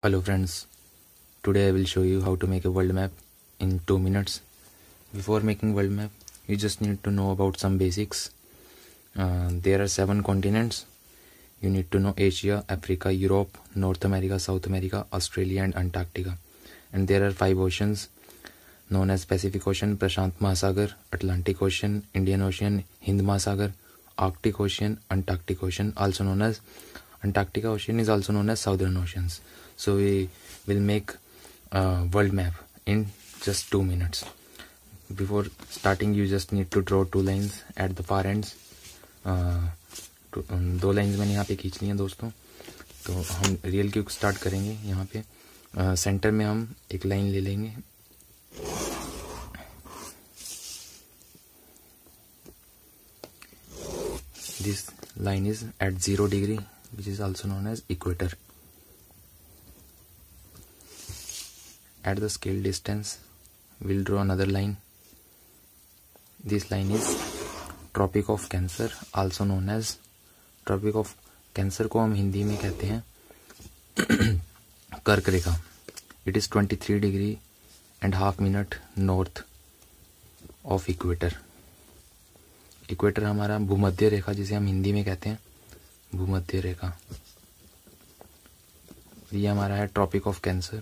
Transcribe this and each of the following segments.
Hello friends, today I will show you how to make a world map in 2 minutes. Before making world map, you just need to know about some basics. There are 7 continents. You need to know Asia, Africa, Europe, North America, South America, Australia and Antarctica. And there are 5 oceans known as Pacific Ocean, Prashant Mahasagar, Atlantic Ocean, Indian Ocean, Hind Mahasagar, Arctic Ocean, Antarctic Ocean, also known as Antarctica Ocean is also known as Southern Oceans. So we will make a world map in just 2 minutes. Before starting, you just need to draw 2 lines at the far ends. 2 lines मैंने यहाँ पे खींच ली हैं दोस्तों. तो हम real cube start करेंगे. यहाँ पे सेंटर में हम एक लाइन ले लेंगे. This line is at 0 degree, which is also known as equator. At the scale distance, we'll draw another line. This line is Tropic of Cancer, also known as Tropic of Cancer को हम हिंदी में कहते हैं कर्क रेखा. It is 23 degree and half minute north of equator. Equator हमारा भूमध्य रेखा जिसे हम हिंदी में कहते हैं भूमध्य रेखा. ये हमारा है tropic of cancer.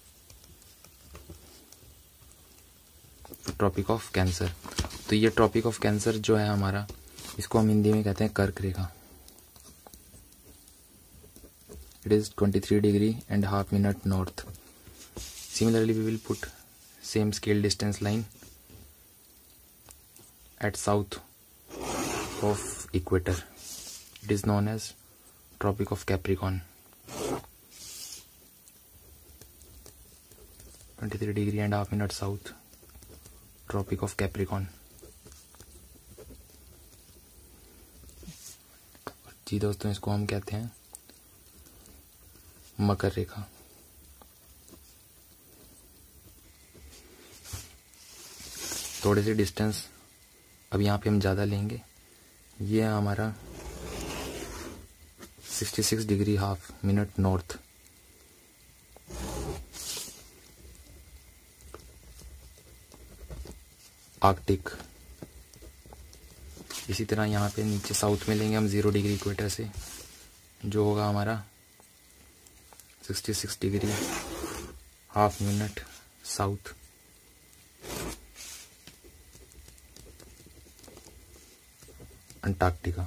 Tropic of cancer. तो ये ट्रॉपिक ऑफ कैंसर जो है हमारा, इसको हम हिंदी में कहते हैं कर्क रेखा. It is 23 degree and half minute north. Similarly we will put same scale distance line at south of equator. It is known as Tropic of Capricorn. 23 degree and half minute south, Tropic of Capricorn. जी दोस्तों, इसको हम कहते हैं मकर रेखा. थोड़े से distance अब यहाँ पे हम ज़्यादा लेंगे. ये हमारा 66 degree half minute north. Arctic. इसी तरह यहाँ पे नीचे साउथ में लेंगे हम 0 डिग्री इक्वेटर से, जो होगा हमारा 66 degree half minute south. Antarctica.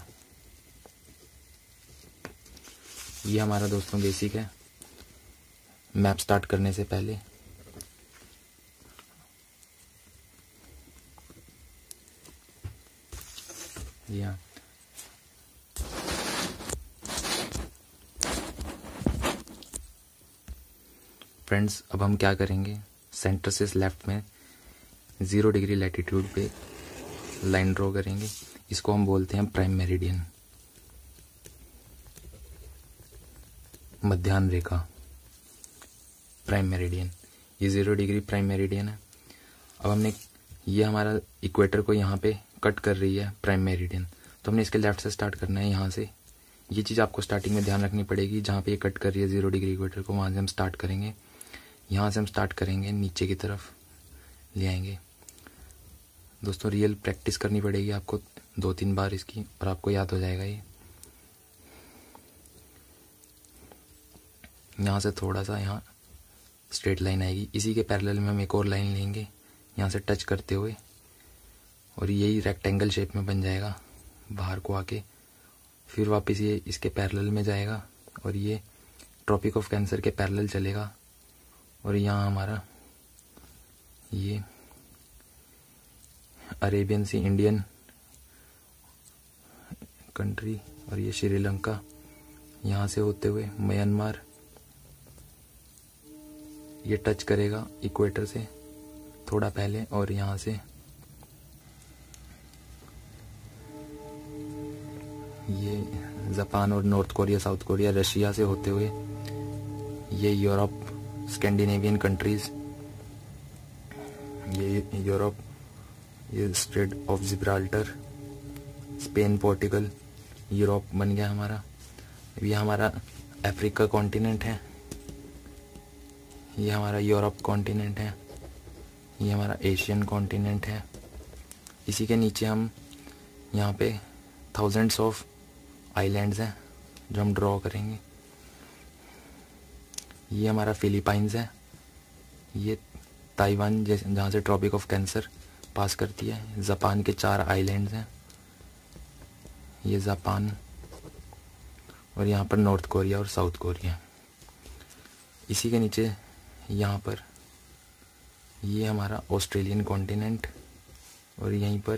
ये हमारा दोस्तों बेसिक है. मैप स्टार्ट करने से पहले या फ्रेंड्स, अब हम क्या करेंगे, सेंटर से लेफ्ट में 0 डिग्री लैटिट्यूड पे लाइन ड्रॉ करेंगे. इसको हम बोलते हैं प्राइम मेरिडियन, मध्याह्न रेखा. प्राइम मेरिडियन, ये 0 डिग्री प्राइम मेरिडियन है. अब हमने ये हमारा इक्वेटर को यहाँ पे कट कर रही है प्राइम मेरिडियन, तो हमने इसके लेफ्ट से स्टार्ट करना है. यहाँ से ये चीज़ आपको स्टार्टिंग में ध्यान रखनी पड़ेगी. जहाँ पे ये कट कर रही है 0 डिग्री इक्वेटर को, वहाँ से हम स्टार्ट करेंगे. यहाँ से हम स्टार्ट करेंगे, नीचे की तरफ ले आएंगे. दोस्तों, रियल प्रैक्टिस करनी पड़ेगी आपको 2-3 बार इसकी, और आपको याद हो जाएगा ये. यहाँ से थोड़ा सा यहाँ स्ट्रेट लाइन आएगी. इसी के पैरेलल में हम एक और लाइन लेंगे यहाँ से टच करते हुए, और यही रेक्टेंगल शेप में बन जाएगा बाहर को आके. फिर वापस ये इसके पैरेलल में जाएगा और ये ट्रॉपिक ऑफ कैंसर के पैरेलल चलेगा. और यहाँ हमारा ये अरेबियन सी इंडियन कंट्री, और ये श्रीलंका, यहाँ से होते हुए म्यांमार, ये टच करेगा इक्वेटर से थोड़ा पहले, और यहाँ से ये जापान और North Korea, South Korea, Russia से होते हुए ये यूरोप, स्कैंडिनेवियन कंट्रीज, ये यूरोप, ये strait of Gibraltar, Spain, Portugal, Europe बन गया हमारा. ये हमारा अफ्रीका कॉन्टिनेंट है. ये हमारा यूरोप कॉन्टिनेंट है, ये हमारा एशियन कॉन्टिनेंट है। इसी के नीचे हम यहाँ पे थाउजेंड्स ऑफ आइलैंड्स हैं जो हम ड्रॉ करेंगे। ये हमारा फिलीपाइंस है, ये ताइवान जहाँ से ट्रॉपिक ऑफ कैंसर पास करती है। जापान के 4 आइलैंड्स हैं, ये जापान, और यहाँ पर नॉर्थ कोरिया और साउथ कोरिया। इसी के नीचे यहाँ पर ये हमारा ऑस्ट्रेलियन कॉन्टिनेंट, और यहीं पर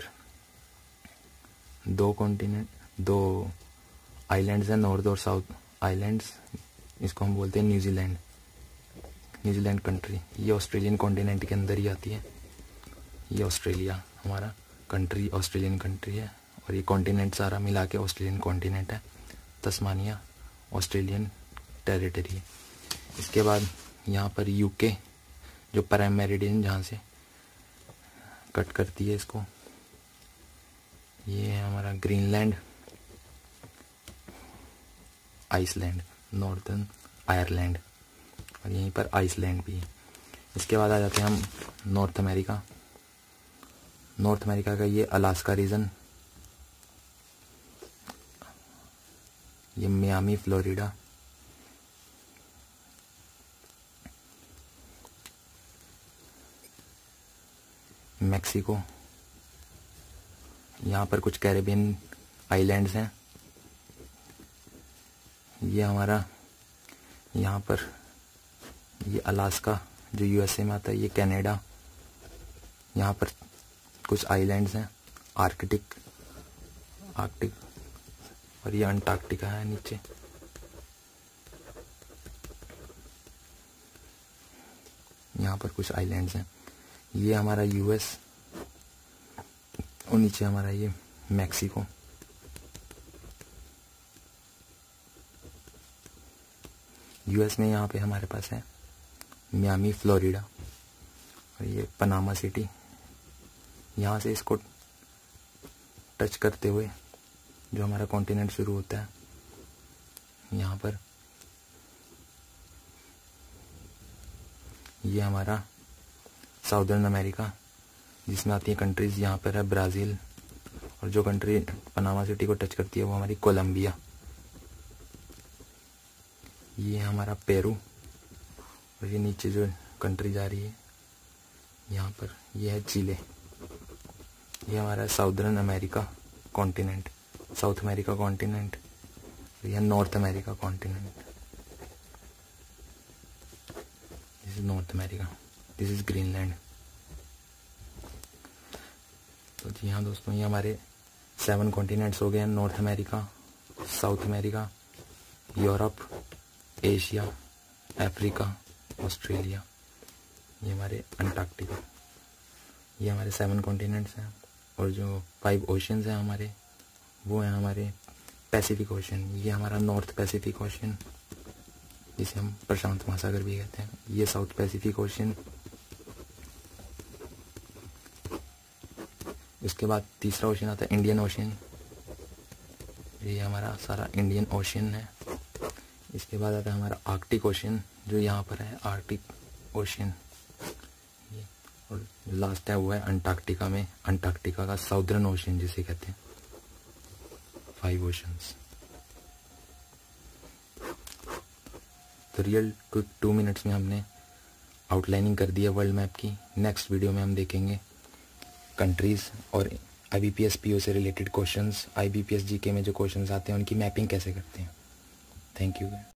2 आइलैंड्स हैं, नॉर्थ और साउथ आइलैंड्स। इसको हम बोलते हैं न्यूजीलैंड कंट्री। ये ऑस्ट्रेलियन कॉन्टिनेंट के अंदर ही आती है। ये ऑस्ट्रेलिया हमारा कंट्री ऑस्ट्रेलियन कंट्री है, और ये कॉन्टिनेंट सारा मिला के ऑस्ट्रेलियन कॉन्टिनेंट है। तस्मानिया ऑस्ट्रेलियन टेरिटरी है। इसके बाद यहाँ पर यूके जो प्राइम मेरिडियन जहाँ से कट करती है इसको, ये है हमारा ग्रीनलैंड, आइसलैंड, नॉर्दर्न आयरलैंड, और यहीं पर आइसलैंड भी है। इसके बाद आ जाते हैं हम नॉर्थ अमेरिका। नॉर्थ अमेरिका का ये अलास्का रीजन, ये मियामी फ्लोरिडा, मैक्सिको, यहाँ पर कुछ कैरेबियन आइलैंड्स हैं। ये हमारा यहाँ पर ये अलास्का जो यूएसए में आता है, ये कनाडा, यहाँ पर कुछ आइलैंड्स हैं, आर्कटिक, और ये अंटार्कटिका है नीचे। यहाँ पर कुछ आइलैंड्स हैं। ये हमारा यूएस, और नीचे हमारा ये मैक्सिको। यूएस में यहाँ पे हमारे पास है मियामी फ्लोरिडा, और ये पनामा सिटी। यहाँ से इसको टच करते हुए जो हमारा कॉन्टिनेंट शुरू होता है, यहाँ पर ये हमारा साउदर्न अमेरिका, जिसमें आती है कंट्रीज। यहाँ पर है ब्राज़ील, और जो कंट्री पनामा सिटी को टच करती है वो हमारी कोलंबिया। ये हमारा पेरू, और ये नीचे जो कंट्री जा रही है यहाँ पर ये है चिले। ये हमारा southern America continent, South America continent, यह North America continent. This is North America, this is Greenland. तो जी हाँ दोस्तों, ये हमारे 7 कॉन्टिनेंट्स हो गए हैं। North America, South America, Europe, Asia, Africa, Australia, ये हमारे अंटार्कटिका। ये हमारे 7 कॉन्टिनेंट्स हैं, और जो 5 ओशंस हैं हमारे, वो हैं हमारे पैसिफिक ओशन। ये हमारा नॉर्थ पैसिफिक ओशन, जिसे हम प्रशांत महासागर भी कहते हैं। ये साउथ पैसिफिक ओशन। उसके बाद तीसरा ओशन आता है इंडियन ओशन, ये हमारा सारा इंडियन ओशन है। इसके बाद आता है हमारा आर्कटिक ओशन, जो यहाँ पर है आर्कटिक ओशन। और लास्ट है वो है अंटार्कटिका में, अंटार्कटिका का साउदर्न ओशन जिसे कहते हैं। 5 ओशंस। तो रियल 2 मिनट्स में हमने आउटलाइनिंग कर दी है वर्ल्ड मैप की। नेक्स्ट वीडियो में हम देखेंगे कंट्रीज और IBPS PO से रिलेटेड क्वेश्चंस, IBPS GK में जो क्वेश्चंस आते हैं उनकी मैपिंग कैसे करते हैं। Thank you.